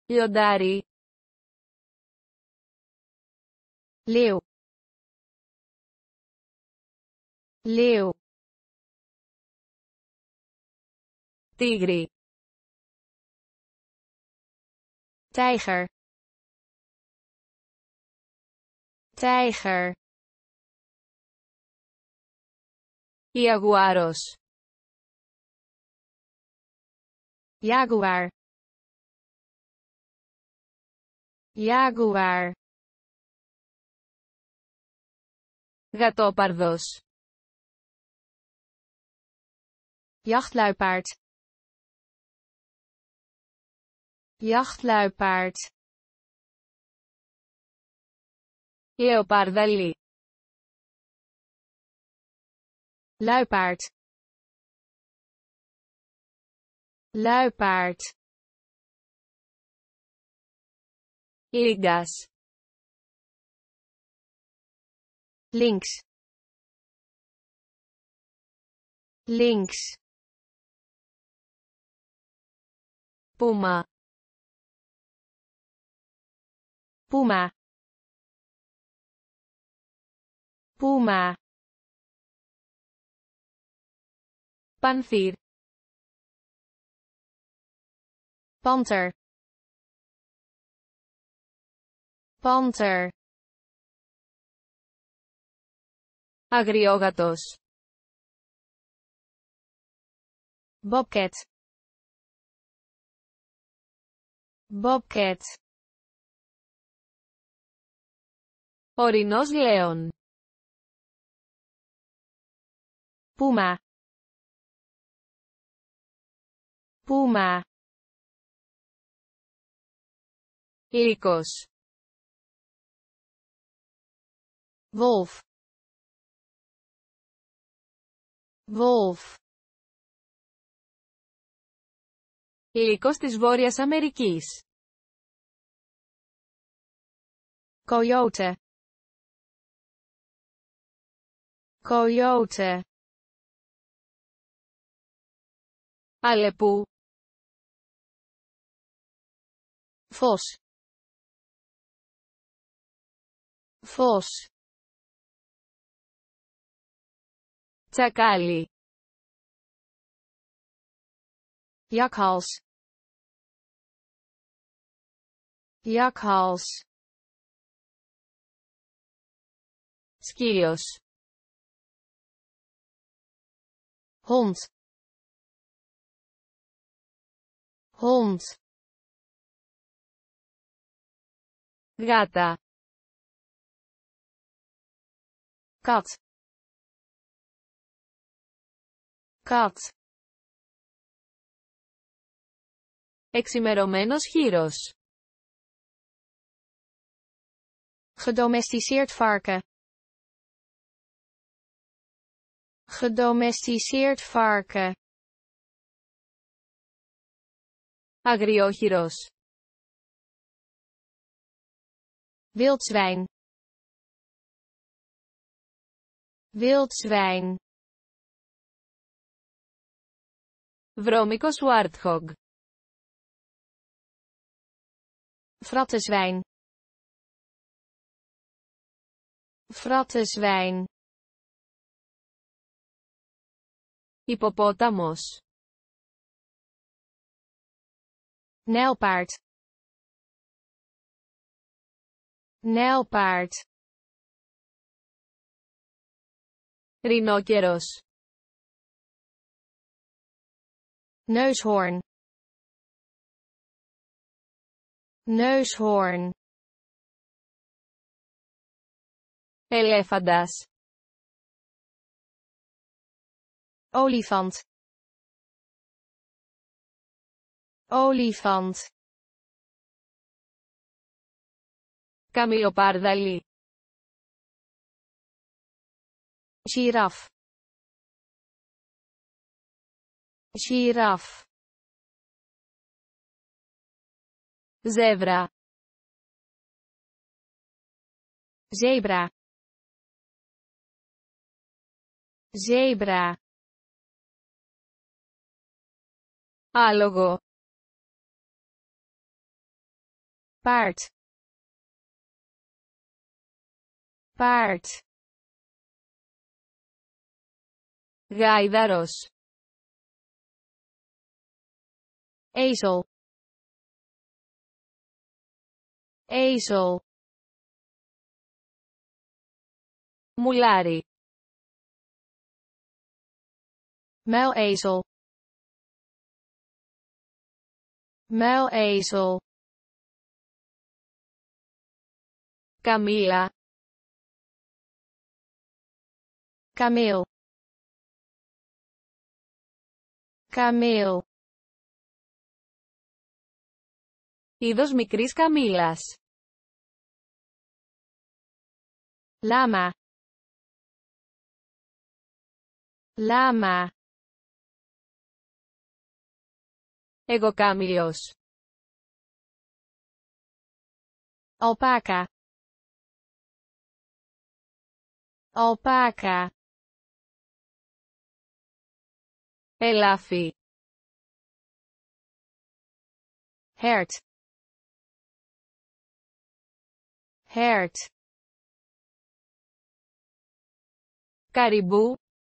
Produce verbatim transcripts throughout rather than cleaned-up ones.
Λιοντάρι. Leeuw. Leeuw. Τίγρη. Tijger. Tijger. Ιαγουάρος. Jaguar. Jaguar. Γατόπαρδος. Jachtluipaard. Jachtluipaard. Λεοπάρδαλη. Luipaard. Luipaard. Λίγκας. Links. Links. Πούμα. Puma. Puma. Πανθήρ. Panter. Panter. Αγριόγατος. Bobcat. Bobcat. Ορεινός λέων. Puma. Puma. Λύκος. Wolf. Wolf. Λύκος της Βόρειας Αμερικής. Coyote. Coyote. Αλεπού. Vos. Vos. Τσακάλι. Jakhals. Jakhals. Σκύλος. Hond. Hond. Γάτα. Kat. Kat. Εξημερωμένος χήρος. Gedomesticeerd varken. Gedomesticeerd varken. Αγριόχειρος. Wildzwijn. Wildzwijn. Βρώμικος Warthog. Vrattenzwijn. Vrattenzwijn. Ιπποπόταμος. Nijlpaard. Nijlpaard. Ρινόκερος. Neushoorn. Neushoorn. Ελέφαντας. Olifant. Olifant. Καμιλοπάρδαλη. Giraf. Giraf. Ζεύρα. Zebra. Zebra. Άλογο. paard, paard, γάιδαρος, ezel, ezel, μουλάρι, muilezel, muilezel, καμήλα, kameel, kameel, είδος μικρής καμήλας, lama, lama, εγωκάμιλος, alpaca, alpaca, ελάφι, hert, hert, καριμπού,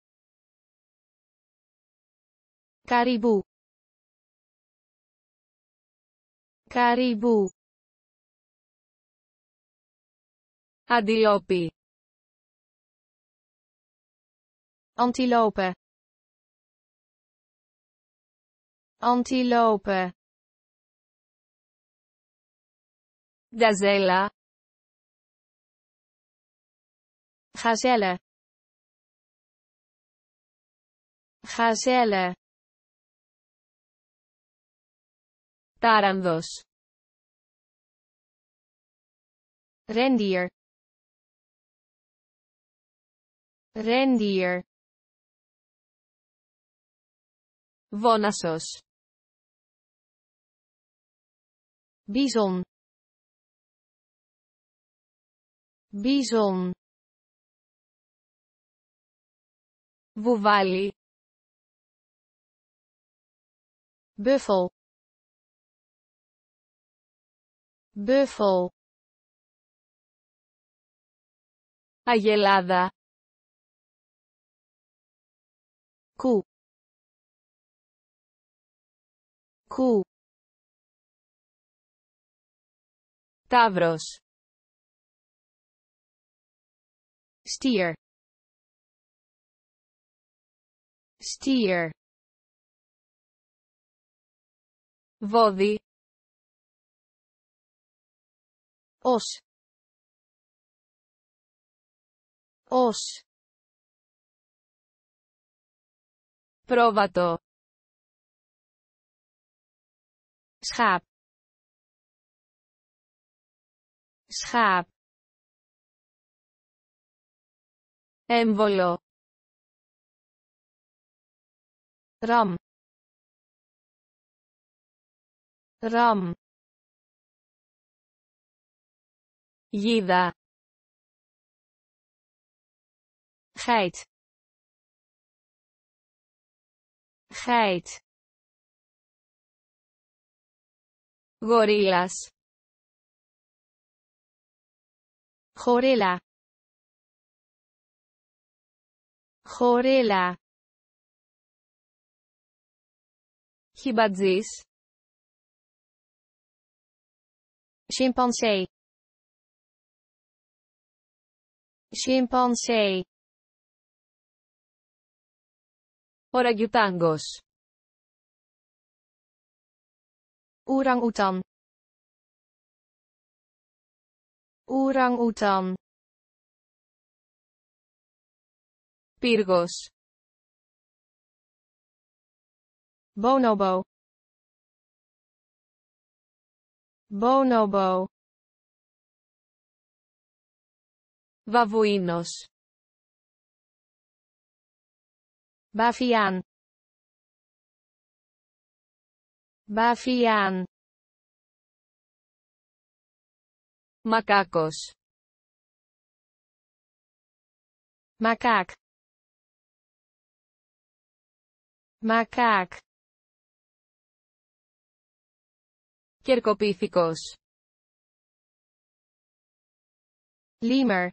caribou, caribou, αντιλόπι, antilope, antilope, γκαζέλα, gazelle, gazelle, τάρανδος, rendier, rendier, βόνασος, bison, bison, βουβάλι, buffel, buffel, αγελάδα, koe, koe, ταύρος, stier, stier, βόδι, os, os, πρόβατο, schaap, schaap, έμβολο, ram, ram, γίδα, geit, geit, γορίλας, gorilla, gorilla, χιμπατζής, chimpansee, chimpansee, οραγιουτάγκος, orang-oetan, orang-oetan, πύργος, bonobo, bonobo, βαβουίνος, baviaan, baviaan, μακάκος, makaak, makaak, κερκοπίθηκος, Lemur.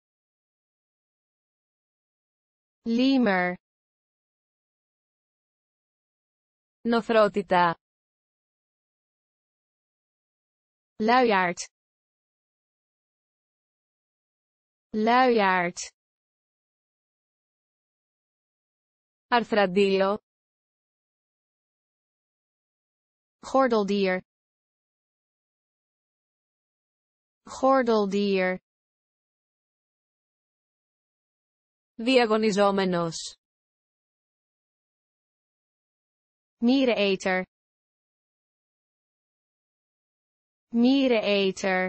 Lemur. Νοθρότητα. Luiaard. Luiaard. Αρθραντήλο. Gordeldier. Gordeldier. Διαγωνιζόμενος. Miereneter. Miereneter.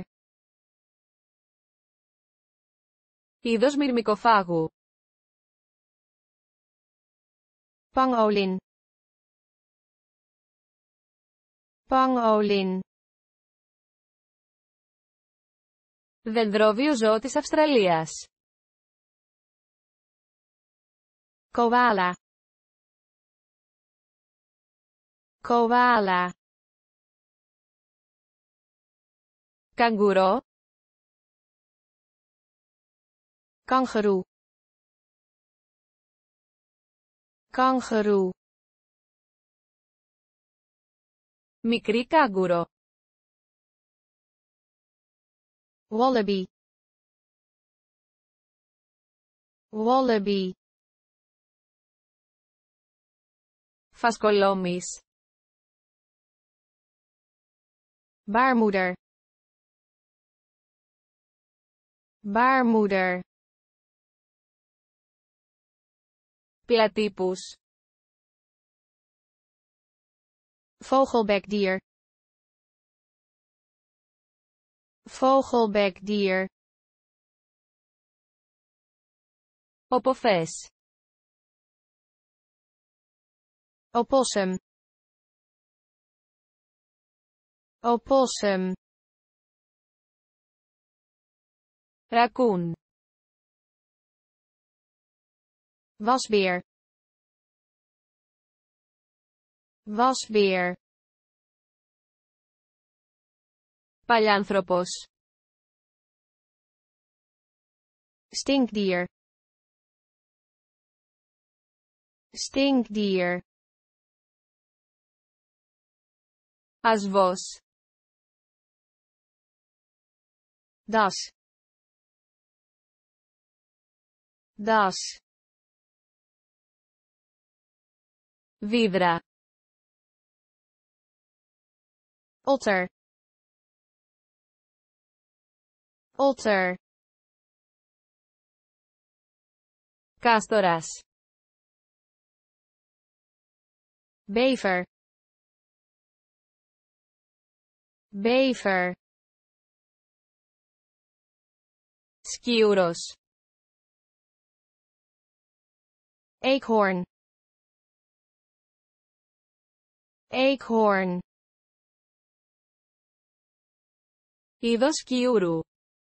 Είδος μυρμικοφάγου. Pangolin. Pangolin. Δενδρόβιο ζώο της Αυστραλίας. Koala. Koala. Καγκουρό. Kangeroe. Kangeroe. Μικρή κάγκουρο. Wallaby. Wallaby. Φασκολόμης. Baarmoeder. Baarmoeder. Πλατύπους. Vogelbekdier. Vogelbekdier. Οποφές. Opossum. Opossum. Ρακούν. Wasbeer. Wasbeer. Παλιάνθρωπος. Stinkdier. Stinkdier. Ασβός. Das. Das. Βύδρα. Otter. Otter. Κάστορας. Bever. Bever. Σκιούρος. Eekhoorn. Eekhoorn. Είδος σκιούρου.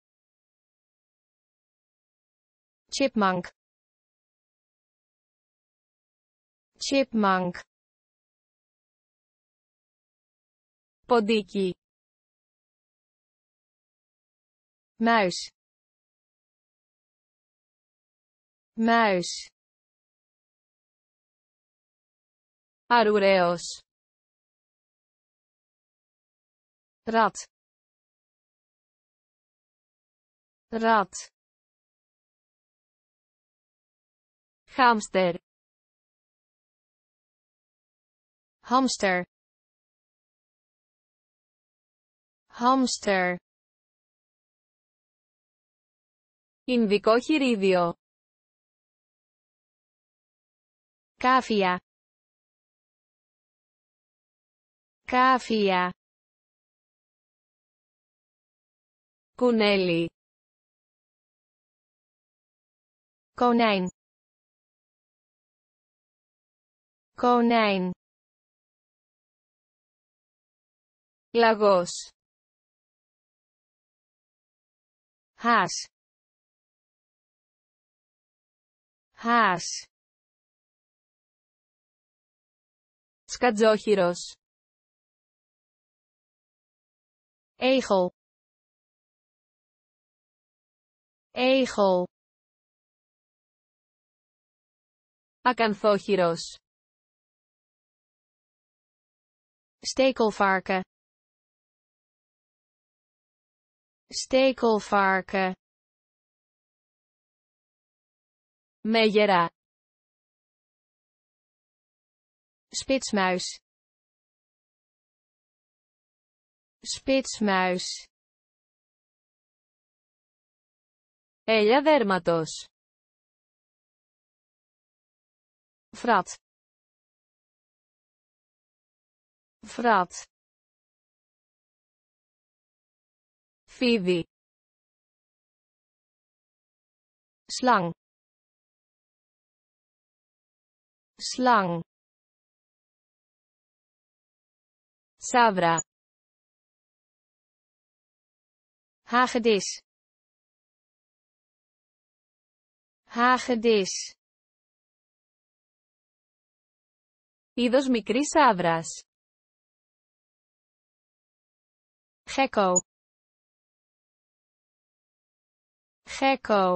Chipmunk. Chipmunk. Ποντίκι. Muis. Muis. Αρουραίος. Rat. Rat. Χάμστερ. Hamster. Hamster. Ινδικό χειρίδιο. Cavia. Cavia. Κουνέλι. Konijn. Konijn. Λαγός. Haas. Haas. Σκατζόχυρος. Egel. egel, Ακανθόχειρος. stekelvarken, stekelvarken, Μέγερα. spitsmuis, spitsmuis, Ελιά δέρματος. vrat, vrat, Φίδι. slang, slang, Σάβρα. hagedis, hagedis, Είδος μικρής σάβρας. gekko, gekko,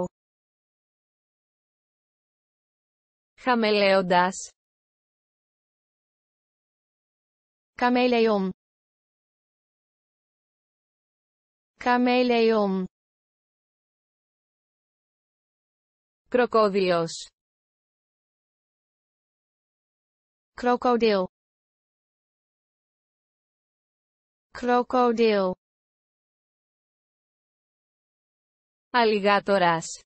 Χαμελέοντας. chameleon, chameleon, Κροκόδιλος. krokodil, krokodil, Αλιγάτορας.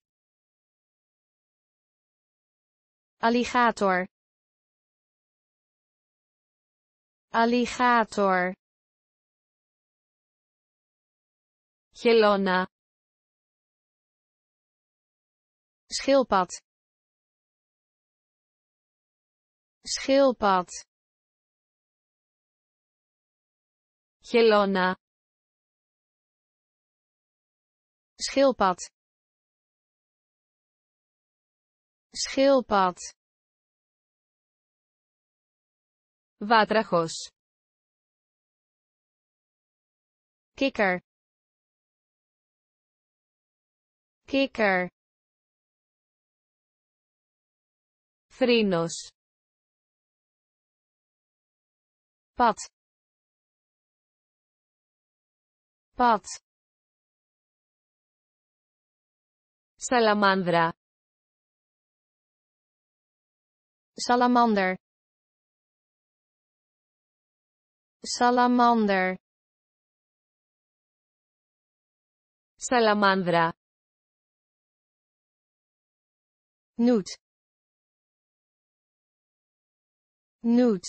alligator, alligator, Χελώνα. schildpad, schildpad, Χελώνα. schildpad, schildpad, Βάτραχος. kikker, kikker, Θρήνος. pad, pad, Σαλαμάνδρα. salamander, salamander, Σαλαμάνδρα. newt, newt,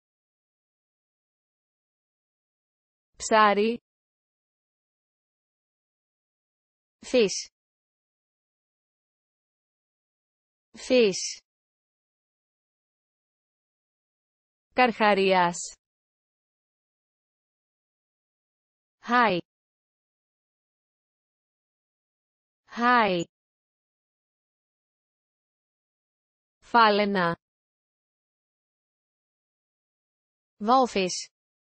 Ψάρι. vis, vis, Καρχαρίας. haai, haai, Φάλαινα. walvis,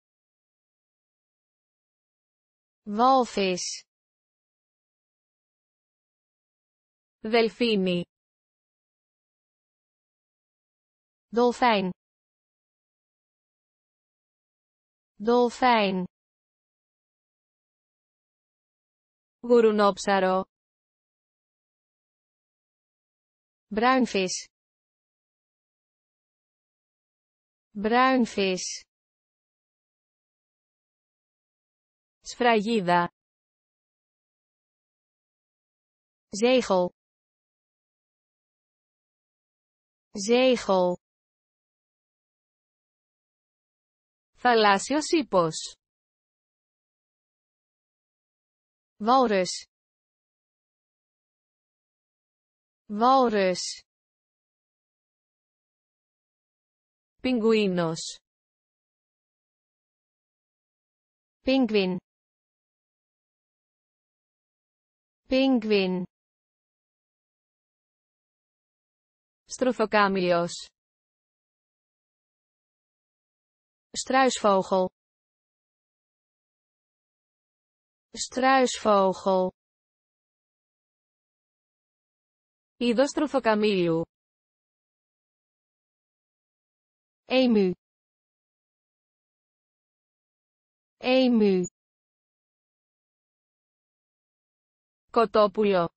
walvis, Δελφίνι. dolfijn, dolfijn, Γουρουνόψαρο. bruinvis, bruinvis, Σφραγίδα. zegel, zegel, Θαλάσσιος ύπος. walrus, walrus, Πιγκουίνος. pinguïn, pinguïn, Στρουθοκάμιλιος. struisvogel, struisvogel, Είδος τρουθοκαμήλιου. Emu. Emu. Κοτόπουλο.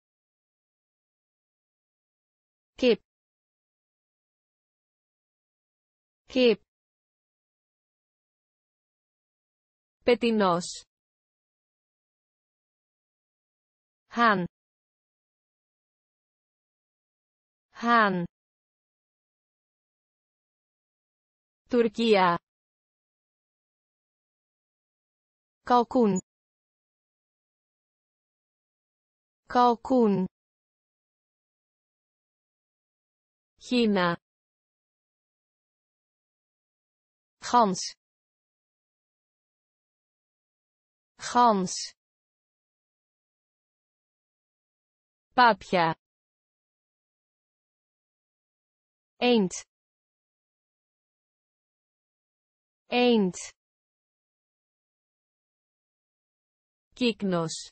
Kip. Kip. Πετεινός. Haan. Haan. Τουρκία. Kalkoen. Kalkoen. Χίνα. Gans. Gans. Πάπια. Eend. Eend. Κύκνος.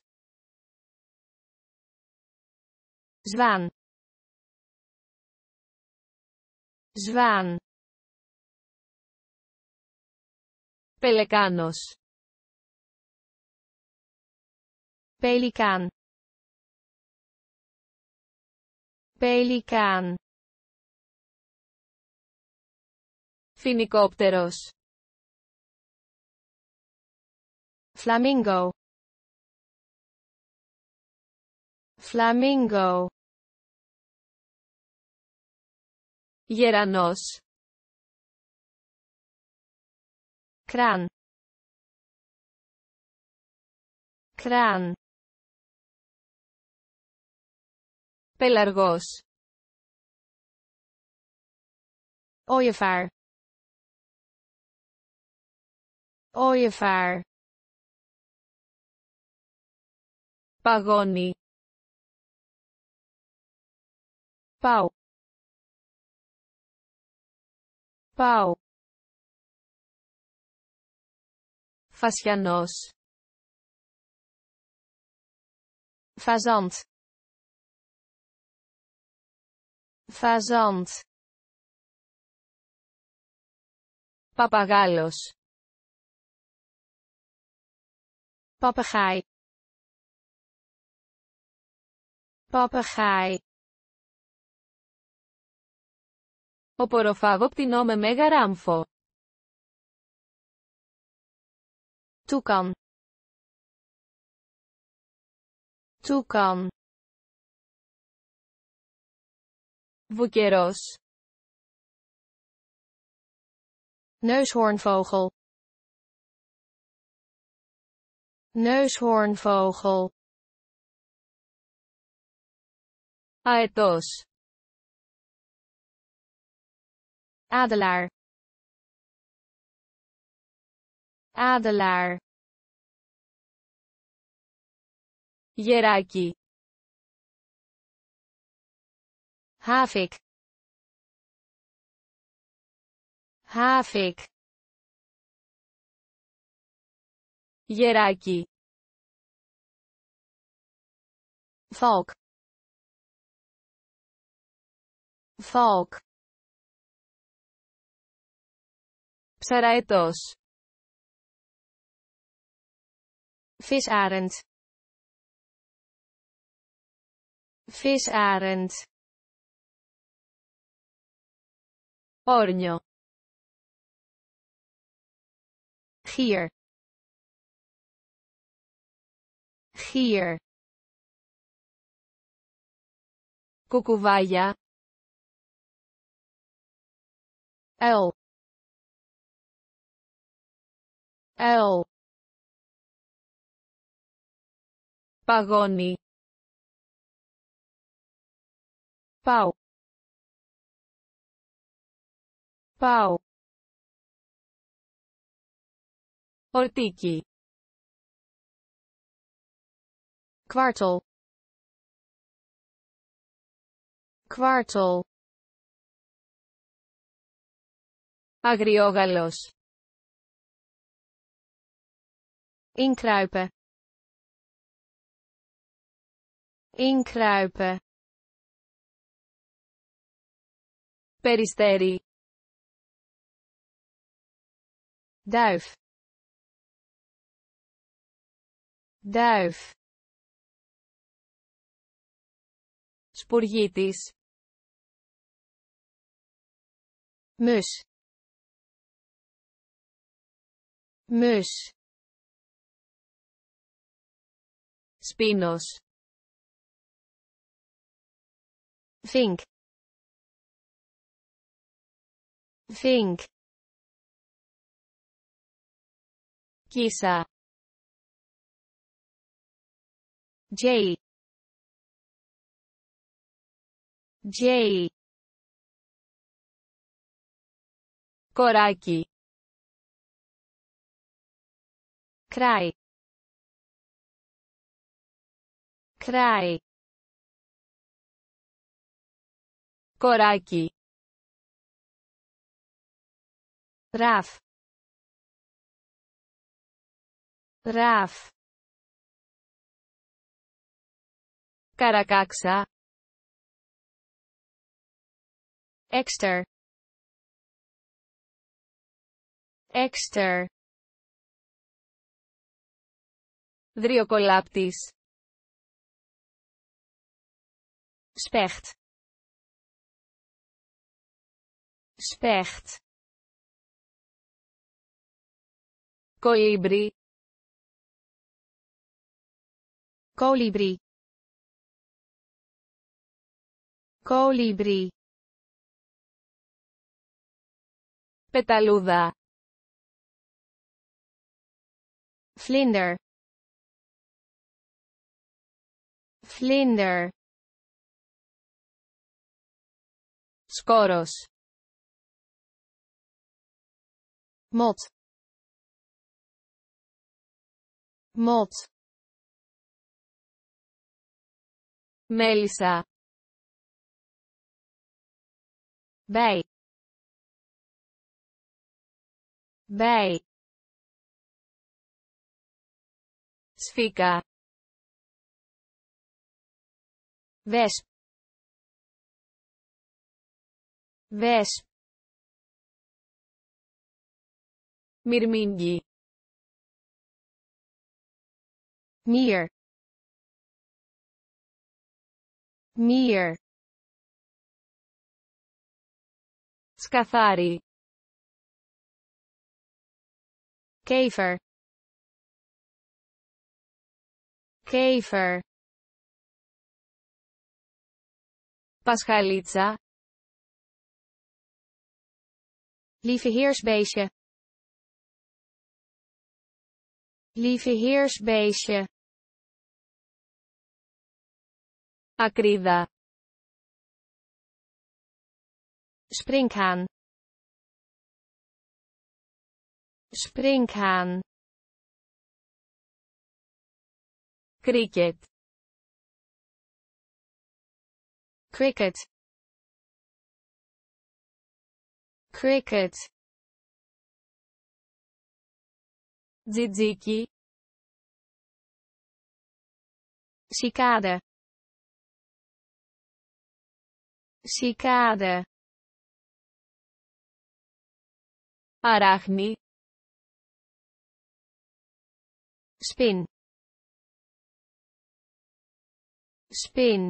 Zwaan. Zwaan. Πελεκάνος. Pelikaan. Pelikaan. Φοινικόπτερος. Flamingo. Flamingo. Γερανός. Kraan. Kraan. Πελαργός. Ooievaar. Ooievaar. Παγώνι. Pauw. Pauw. Φασιανός. Fazant. Fazant. Παπαγάλος. Papegaai. Papegaai. Οποροφάγο πτηνό με μέγα ράμφο. Toekan. Toekan. Βουκερός. Neushoornvogel. Neushoornvogel. Αετός. Adelaar. Adelaar. Γεράκι. Havik. Havik. Γεράκι. Valk. Valk. Ψαραετός. Visarend. Visarend. Όρνιο. Gier. Gier. Κουκουβάγια. Uil. Uil. Παγώνι. Pauw. Pauw. Ορτίκι. Kwartel. Kwartel. Αγριόγαλος. Inkruipen. Inkruipen. Περιστέρι. Duif. Duif. Σπουργίτης. Mus. Mus. Σπίνος. Vink. Vink. Κίσα. Jay. Jay. Κοράκι. Kraai. Kraai. Κοράκι. Raaf. Raaf. Καρακάξα. Ekster. Ekster. Δριοκολάπτης. Specht. Specht. Κολύμπρι. Kolibrie. Kolibrie. Πεταλούδα. Vlinder. Vlinder. Σκόρος. Mot. Mot. Μέλισσα. Bij. Bij. Σφίκα. Wesp. Wesp. Μυρμήγκι. Mier. Mier. Σκαθάρι. Kever. Kever. Πασχαλίτσα. Lieve heersbeestje. Lieve heersbeestje. Ακρίδα. Sprinkhaan. Sprinkhaan. Κρίκετ. Cricket. Cricket. Τζιτζίκι. Cicade. Cicade. Αράχνη. Spin. Spin.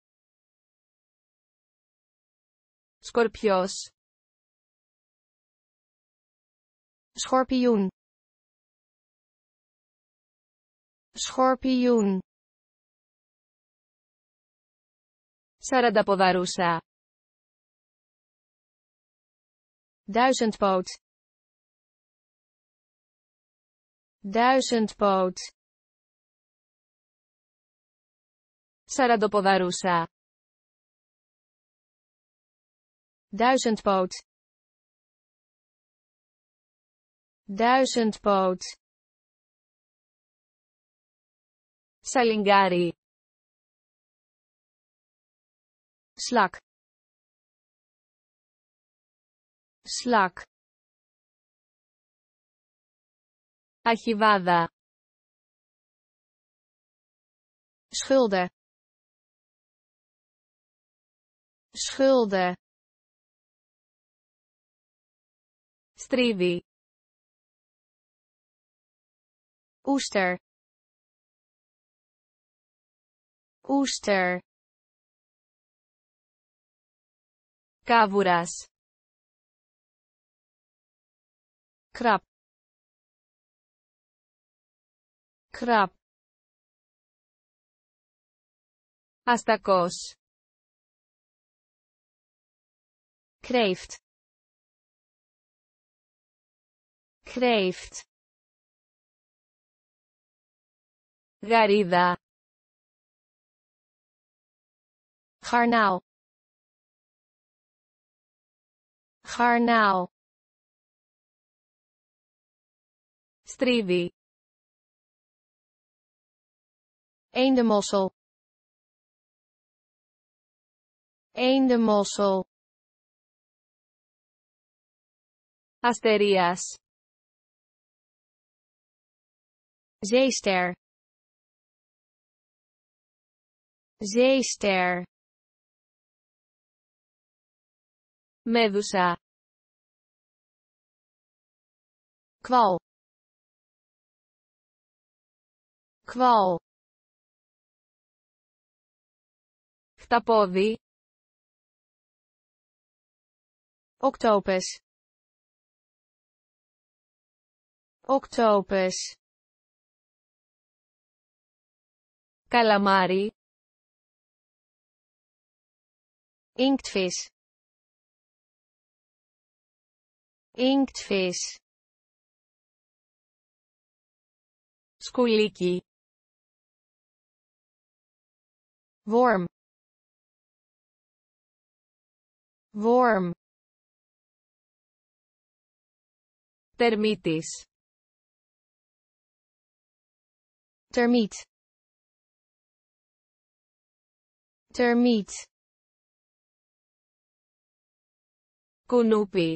Σκορπιός. Schorpioen. Schorpioen. Σαρανταποδαρούσα. Duizendpoot. Duizendpoot. Σαραντοποδαρούσα. Duizendpoot. Duizendpoot. Σαλιγκάρι. Slak. Slak. Αχιβάδα. Schulden. Schulden. Στρίβη. Oester. Oester. Κάβουρας. Krab. Krab. Αστακός. Kreeft. Kreeft. Γαρίδα. Garnaal. Garnaal. Στρίβη. Eendemossel. Eendemossel. Αστερίας. Zeester. Zeester. Μέδουσα. Kwal. Kwal. Χταπόδι. Octopus. Octopus. Καλαμάρι. Inktvis. Inktvis. Σκουλίκι. Worm. Worm. Τερμίτης. Termiet. Termiet. Κουνούπι.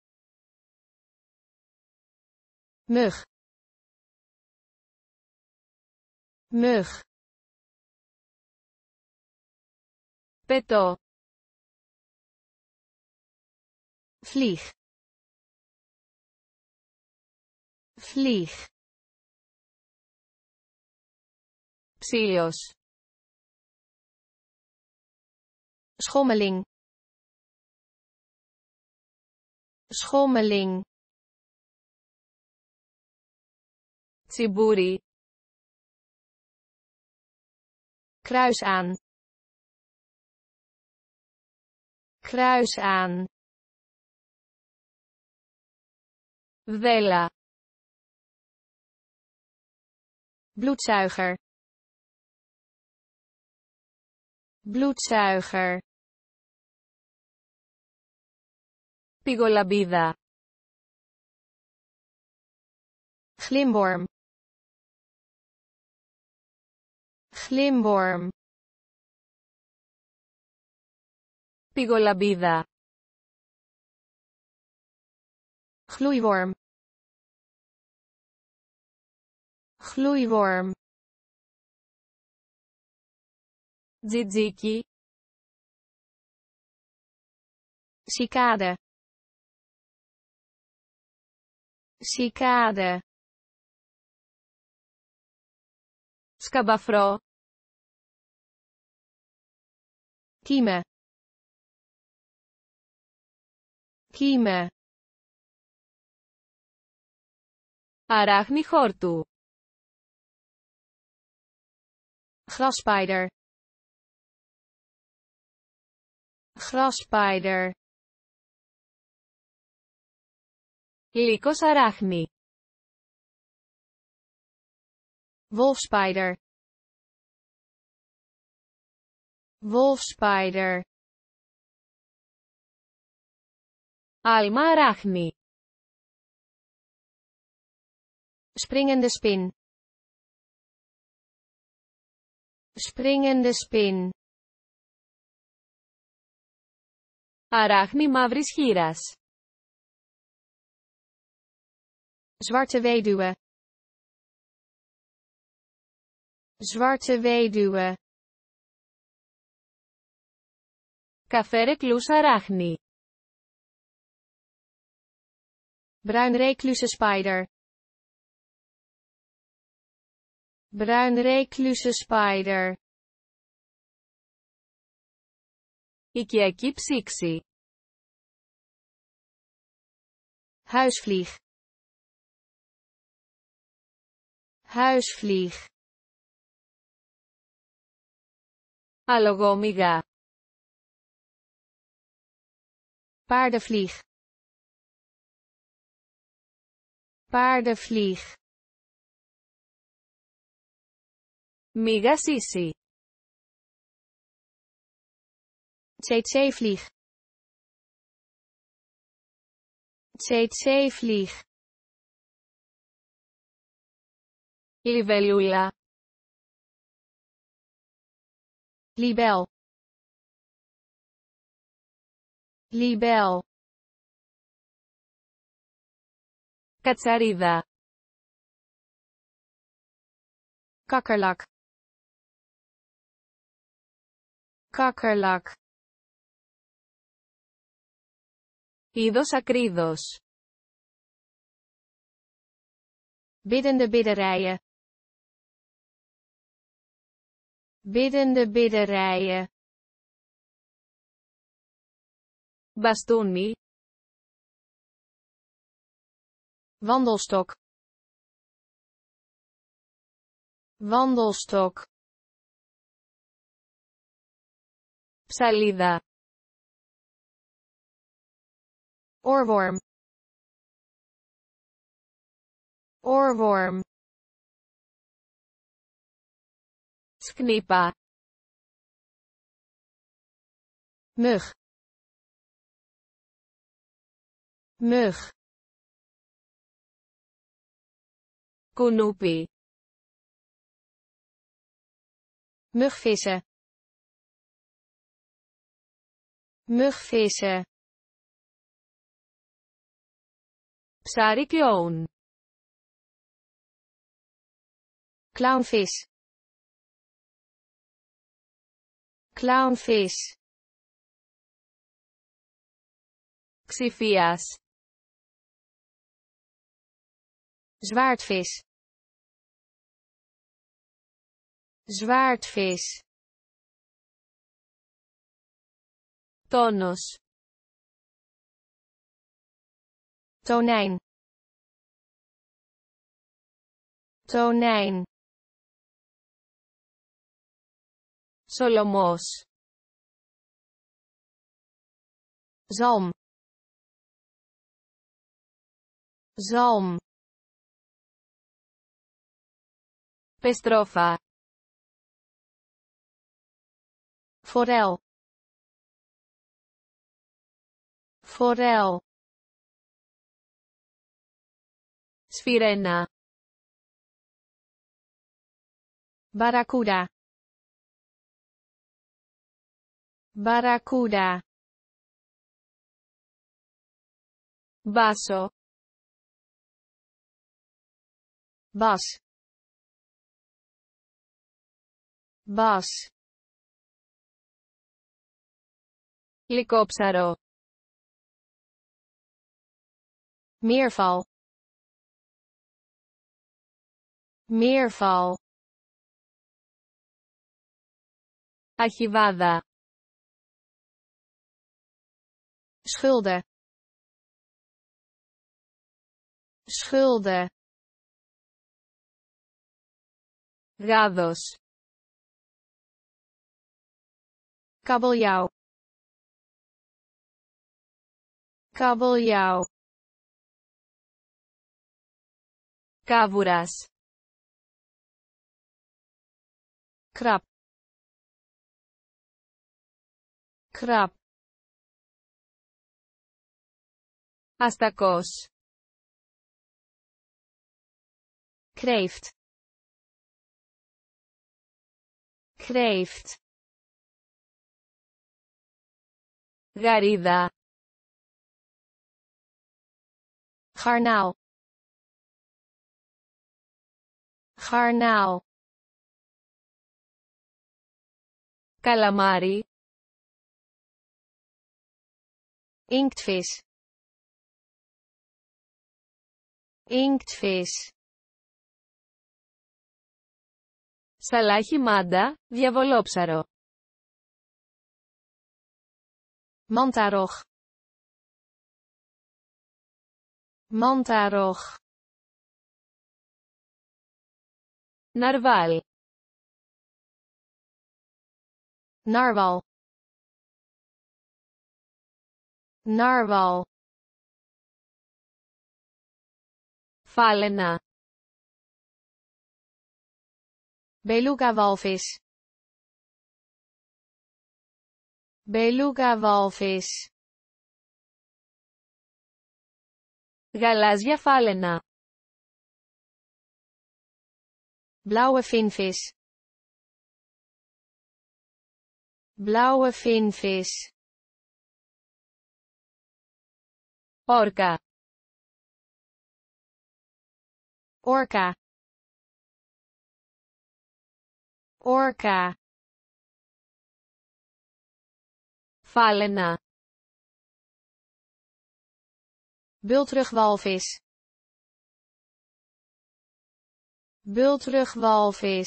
Mug. Mug. Πετώ. Vlieg. Vlieg. Ψήλιος. Schommeling. Schommeling. Τσιμπούρι. Kruis aan. Kruis aan. Βδέλα. Bloedzuiger. Bloedzuiger. Πηγολαμπίδα. Glimworm. Glimworm. Πηγολαμπίδα. Gloeiworm. Gloeiworm. Τζιτζίκι. Cicade. Cicade. Σκαμπαφρό. Kieme. Kieme. Αράχνη χόρτου. Grasspijder. Grasspijder. Λύκος αράχνη. Wolfspider. Wolfspider. Άλμα αράχνη. Springende spin. Springende spin. Αράχνη μαύρης χήρας. Zwarte weduwe. Zwarte weduwe. Καφέ ρεκλούς αράχνη. Bruin recluse spider. Bruin recluse spider. Οικιακή ψήξη. Huisvlieg. Huisvlieg. Αλογόμυγα. Paardenvlieg. Paardenvlieg. Μύγα σύση. Tsetse-vlieg. Tsetse-vlieg. Λιβελιούλα. Libel. Libel. Κατσαρίδα. Kakkerlak. Kakkerlak. Είδος ακρίδος. Biddende bidderijen. Biddende bidderijen. Μπαστούνι. Wandelstok. Wandelstok. Ψαλίδα. Oorworm. Oorworm. Σκνίπα. Mug. Mug. Κουνούπι. Mugvissen. Mugvissen. Ψάρι κλόουν. Clownvis. Clownvis. Ξυφίας. Zwaardvis. Zwaardvis. Τόνος. Tonijn. Tonijn. Σολομός. Zalm. Zalm. Πεστρόφα. Forel. Forel. Σφυρένα. Barracuda. Barracuda. Μπάσο. Bas. Bas. Λυκόψαρο. Meerval. Meerval. Αχιβάδα. Schulden. Schulden. Γάδος. Kabeljauw. Kabeljauw. Κάβουρας. Krab. Krab. Αστακός. Kreeft. Kreeft. Γαρίδα. Garnaal. Garnaal. Καλαμάρι. Inktvis. Inktvis. Σαλάχι μάντα, διαβολόψαρο. Mantarog. Mantarog. Ναρβάλ. Narwal. Narwal. Φάλαινα. Beluga walvis. Beluga walvis. Γαλάζια φάλαινα. Blauwe vinvis. Blauwe vinvis. Όρκα. Orca. Orca. Φάλαινα. Bultrugwalvis. Bultrugwalvis.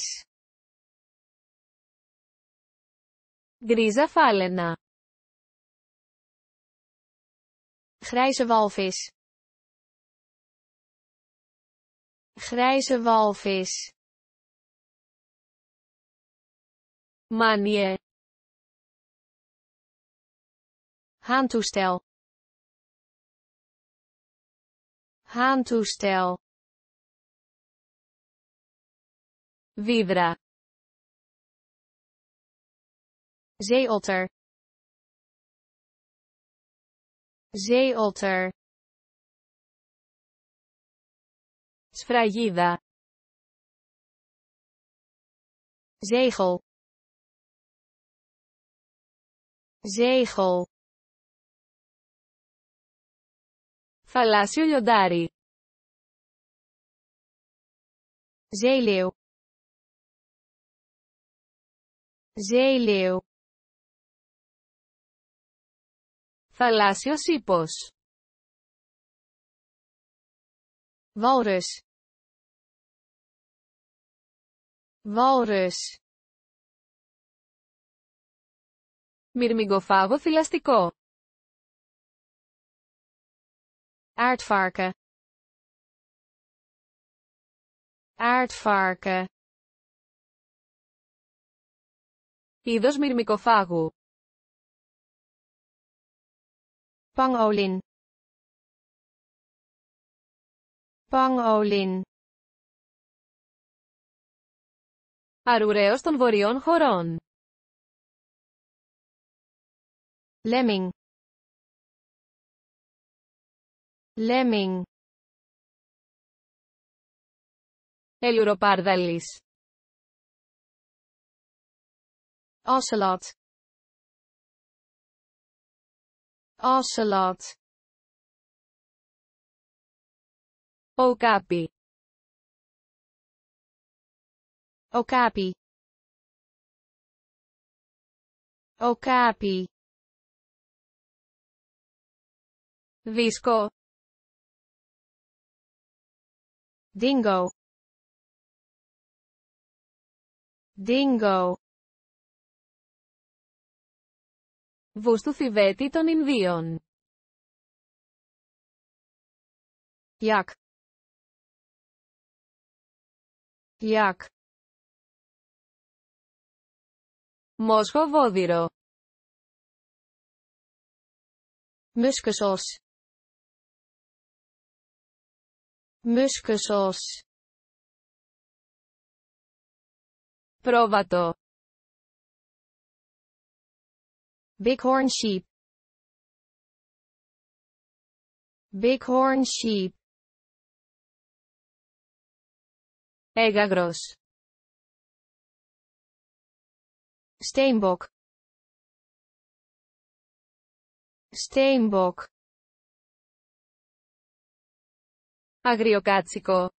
Γκρίζα φάλαινα. Grijze walvis. Grijze walvis. Μάνιε. Haantoestel. Haantoestel. Βύδρα. Zeeotter. Zeeotter. Σφραγίδα. Zegel. Zegel. Θαλάσσιο λιοντάρι. Zeeleeuw. Zeeleeuw. Θαλάσσιος ύπος. Walrus. Walrus. Μυρμηγκοφάγο θηλαστικό. Aardvarken. Aardvarken. Είδος μυρμικοφάγου. Pangolin. Pangolin. Αρουραίος των βορειών χωρών. Lemming. Lemming. Ελουροπάρδαλης. Ocelot. Ocelot. Οκάπι. Okapi. Okapi. Δίσκο. Dingo. Dingo. Βούς του Θιβέτη των Ινδίων. Yak. Yak. Μόσχο βόδυρο. Muskusos. Muskusos. Πρόβατο. Bighorn sheep. Bighorn sheep. Έγαγρος. Steenbok. Steenbok. Αγριοκάτσικο.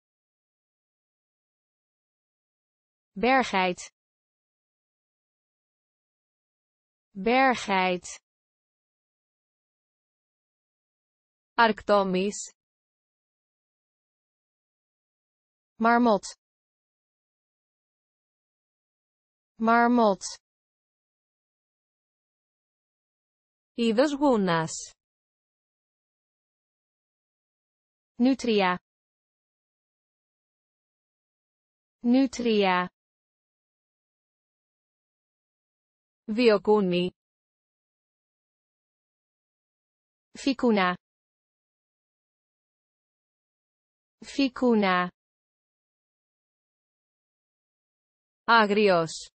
Bergheid. Bergheid. Αρκτόμης. Marmot. Marmot. Είδος γούνας. Nutria. Nutria. Βιοκούνι. Vicuna. Vicuna. Άγριος.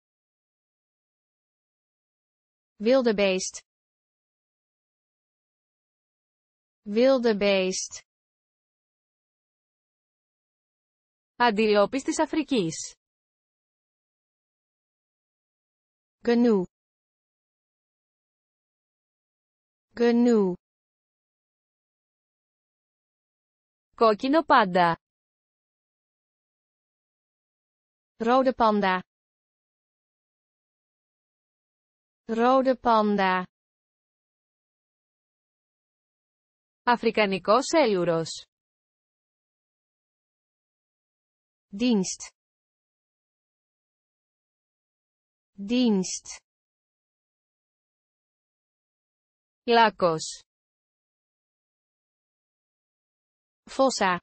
Wildebeest. Wildebeest. Αντιλόπης της Αφρικής. Gnu. Gnu. Κόκκινο πάντα. Rode panda. Rode panda. Αφρικανικός έλουρος. Dienst. Dienst. Λάκκος. Fossa.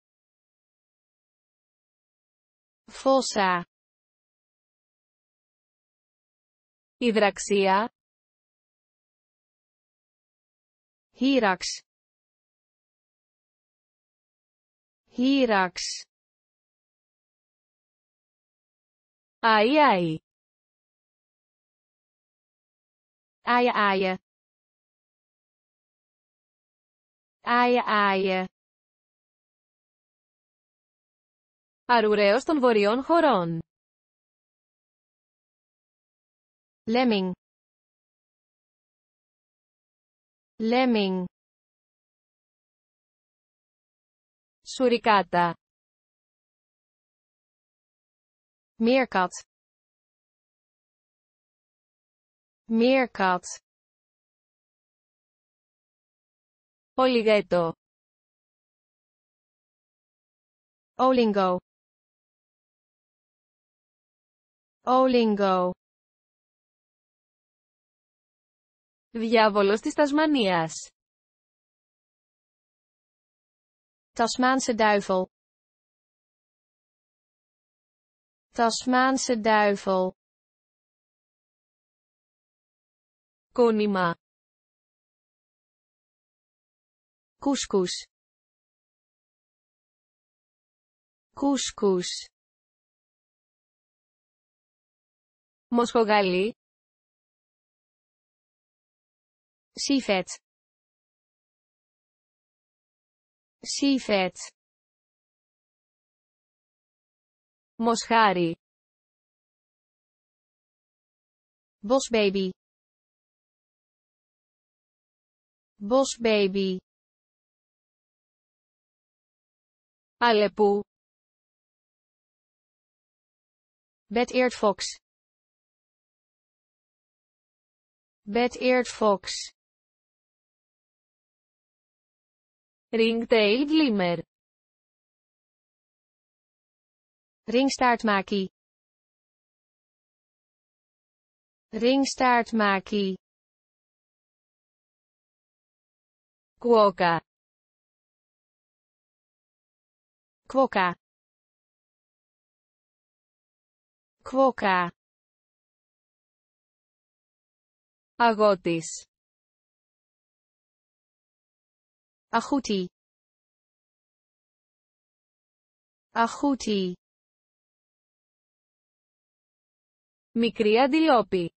Fossa. Υδραξία. Hyrax. Hyrax. Άι άι. Aaien aaien. Aaien aaien. Αρουραίος των βορειών χωρών. Lemming. Lemming. Σουρικάτα. Meerkat. Meerkat. Ολιγέτο. Olingo. Olingo. Διάβολος της Τασμανίας. Tasmaanse duivel. Tasmaanse duivel. Κούνημα. Couscous. Couscous. Μοσχογαλί. Civet. Civet. Μοσχάρι. Bosbaby. Bosbaby. Αλεπού. Bed-eared fox. Bed-eared fox. Ringtail glimmer. Ringstaartmaki. Ringstaartmaki. Κουόκα. Quokka. Quokka. Αγώτης. Agouti. Agouti. Μικρή αντιλόπη.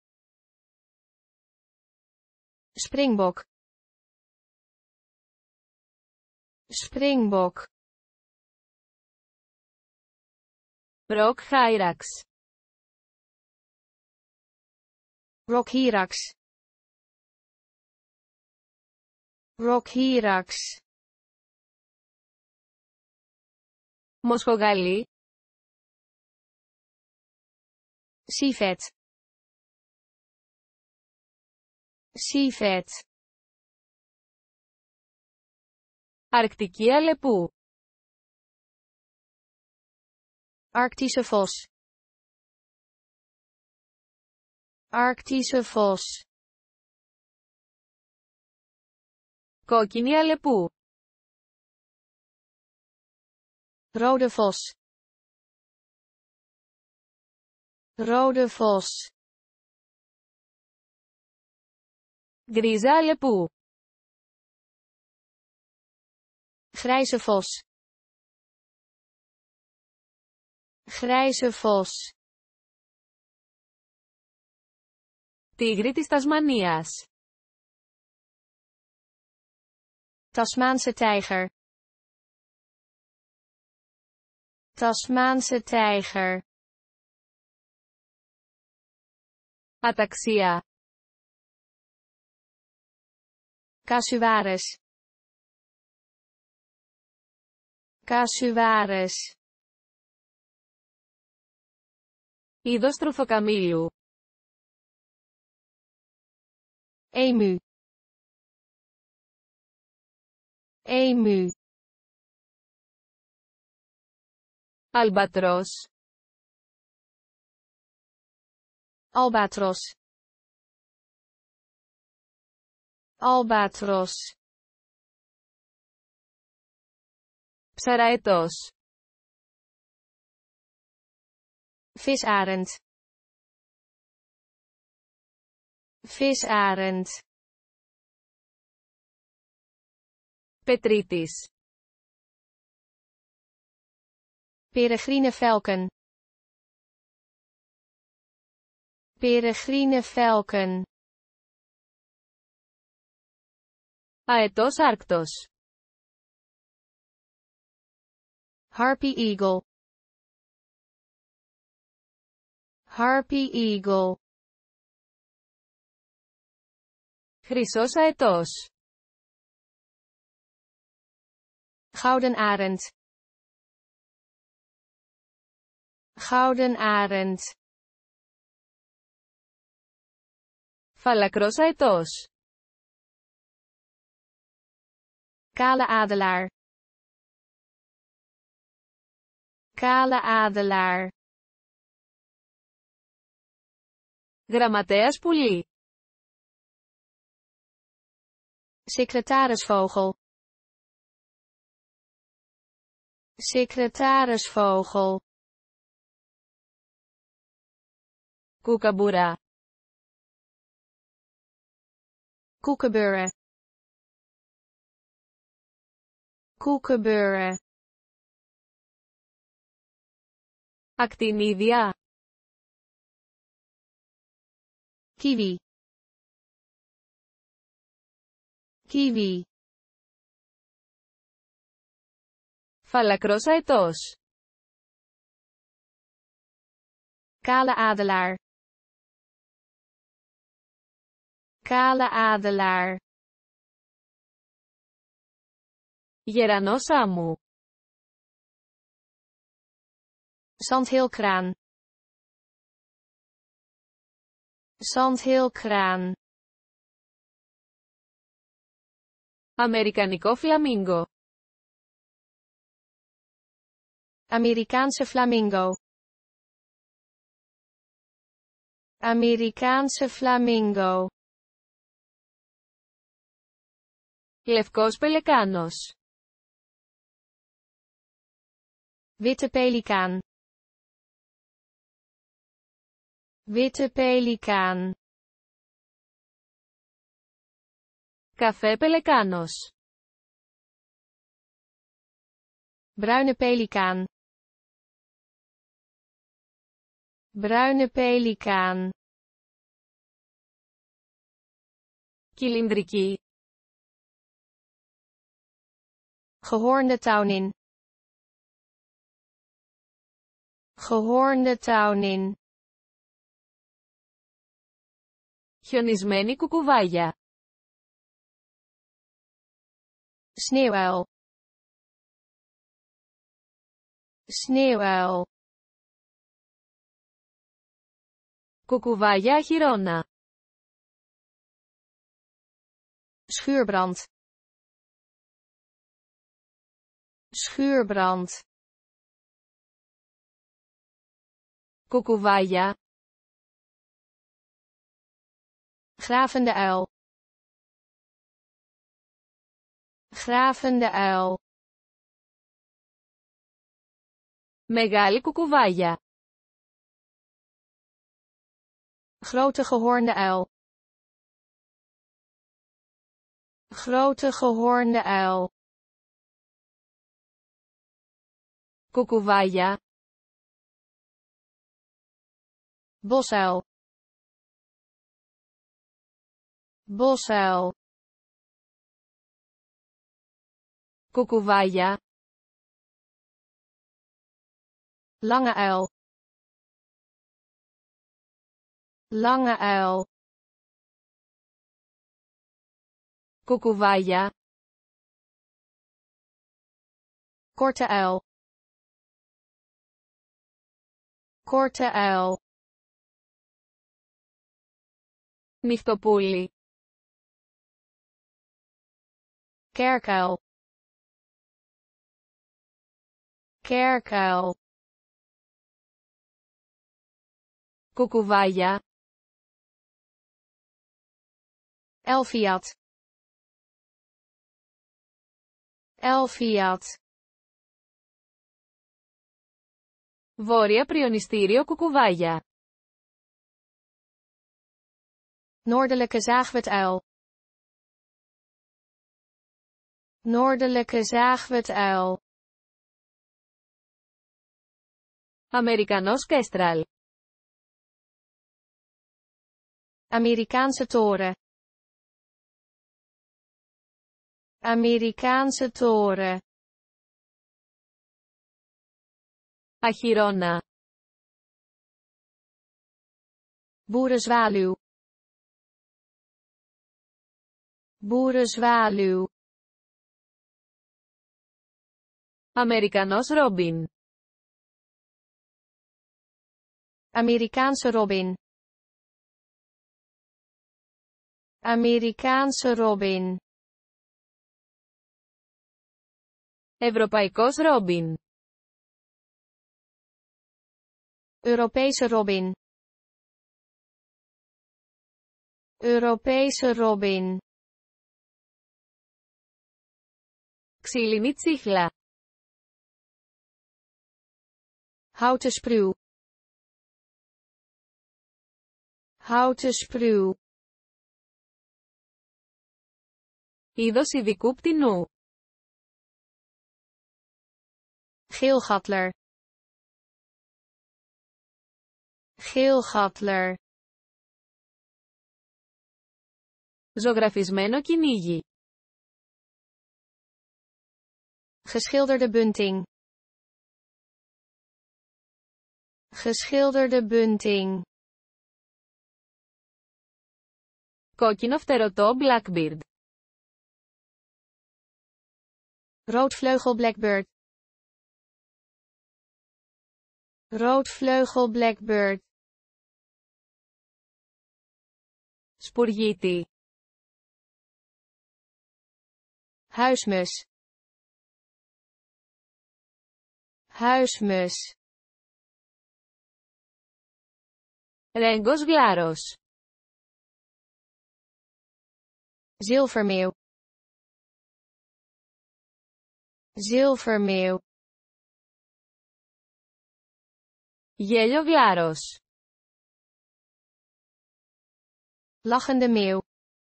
Springbok. Springbok. Rock hyrax. Rockhyrax. Rockhyrax. Μοσχογαλί. Civet. Civet. Αρκτική αλεπού. Arctische vos. Arctische vos. Κόκκινη αλεπού. Rode vos. Rode vos. Γκρίζα αλεπού. Grijze vos. Grijze vos. Τίγρη της Τασμανίας. Tasmaanse tijger. Tasmaanse tijger. Αταξία. Casuaris. Casuaris. Είδος τρουφοκαμήλιου. Emu. Emu. Αλμπατρός. Albatros. Albatros. Ψαραετός. Visarend. Visarend. Πετρίτης. Peregrine velken. Peregrine velken. Αετός άρκτος. Harpy eagle. Harpy eagle. Χρυσός αετός. Gouden arend. Gouden arend. Φαλακρός αετός. Kale adelaar. Kale adelaar. Γραμματέας πουλί. Secretarisvogel. Secretarisvogel. Κούκαμπουρά. Koekenburger. Koekenburger. Ακτινίδια. Kiwi. Kiwi. Φαλακρός αετός. Kale adelaar. Kale adelaar. Γερανός άμμου. Zandheelkraan. Zandheelkraan. Αμερικανικό φλαμίγκο. Amerikaanse flamingo. Amerikaanse flamingo. Λευκός πελεκάνος. Witte pelikaan. Witte pelikaan. Καφέ πελεκάνος. Bruine pelikaan. Bruine pelikaan. Κυλινδρική. Gehoornde taunin. Gehoornde taunin. Χιονισμένη κουκουβάγια. Sneeuwuil. Sneeuwuil. Κουκουβάγια αχυρώνα. Schuurbrand. Schuurbrand. Κουκουβάγια. Gravende uil. Gravende uil. Μεγάλη κουκουβάγια. Grote gehoornde uil. Grote gehoornde uil. Κουκουβάγια. Bosuil. Bosuil. Κουκουβάγια. Lange uil. Lange uil. Κουκουβάγια. Korte uil. Korte uil. Νυχτοπούλι. Kerkuil. Kerkuil. Κουκουβάγια. Elfiat. Elfiat. Βόρεια πριονιστήριο κουκουβάγια. Noordelijke zaagwetuil. Noordelijke zaagwetuil. Αμερικανός κέστραλ. Amerikaanse toren. Amerikaanse toren. Αχυρώνα. Boerenzwaluw. Boerenzwaluw. Αμερικανός ρόμπιν. Amerikaanse robin. Amerikaanse robin. Ευρωπαϊκός ρόμπιν. Europese robin. Europese robin. Ξύλινη τσίχλα. Houten spreeuw. Houten spreeuw. Είδος ειδικού πτηνού. Geelgatler. Geelgatler. Ζωγραφισμένο κυνήγι. Geschilderde bunting. Geschilderde bunting. Κόκκινο φτερωτό blackbird. Roodvleugel blackbird. Roodvleugel blackbird. Σπουργίτη. Huismus. Huismus. Ρέγκος γλάρος. Zilvermeeuw. Zilvermeeuw. Γέλιο γλάρος. Lachende meeuw.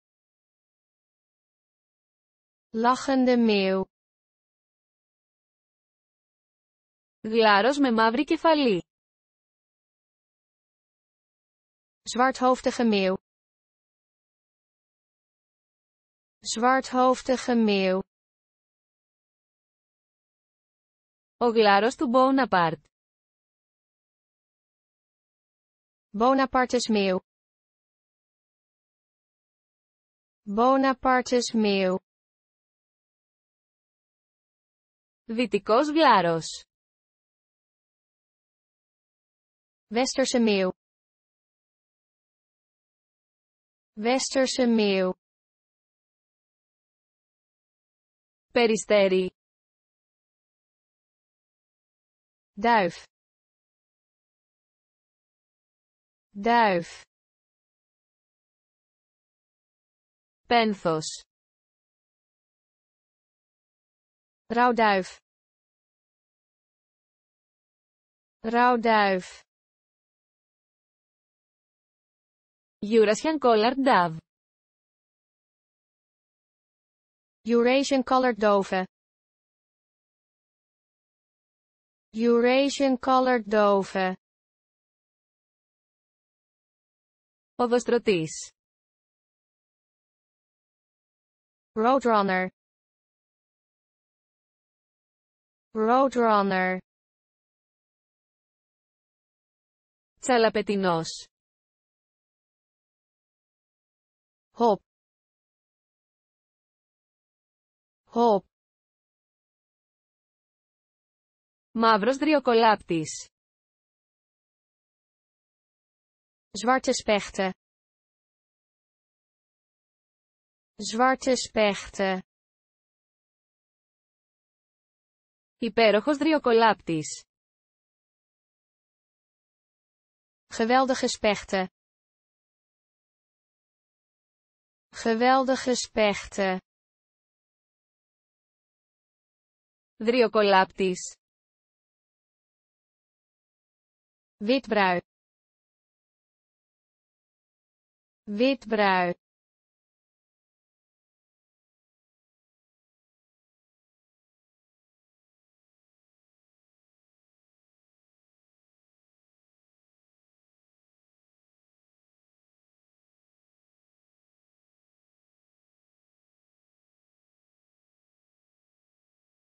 Lachende meeuw. Γλάρος με μαύρη κεφαλή. Zwarthoofdige meeuw. Zwarthoofdige meeuw. Ο γλάρος του Bonaparte. Bonapartes meeuw. Bonapartes meeuw. Δυτικός γλάρος. Westerse meeuw. Westerse meeuw. Περιστέρι. Duif. duif, πένθος, rouwduif, rouwduif, Eurasian collared dove, Eurasian collared dove, Eurasian collared dove, οδοστρωτής, roadrunner, roadrunner, τσαλαπετινός, hop, hop, μαύρος δριοκολάπτης, zwarte spechten, zwarte spechten, υπέροχος δριοκολάπτης, geweldige spechten, geweldige spechten, δριοκολάπτης, witbrui, witbrui,